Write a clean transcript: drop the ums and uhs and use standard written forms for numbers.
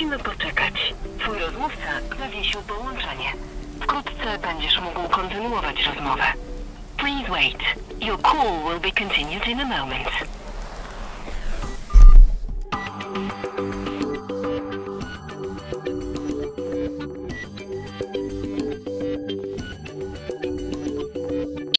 Musimy poczekać. Twój rozmówca zawiesił połączenie. Wkrótce będziesz mógł kontynuować rozmowę. Please wait. Your call will be continued in a moment.